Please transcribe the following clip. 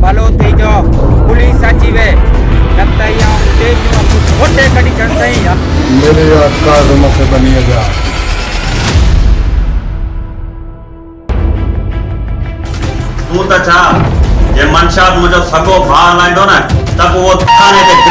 भलो थी जो पुलिस अची वे नत या देश में कुछ होटे कड़ी कर सही या मेरे कार मके बनिएगा तू तो छा ये मनशाद मुझे सगो भाव लाइंदो ना तब वो थाने ते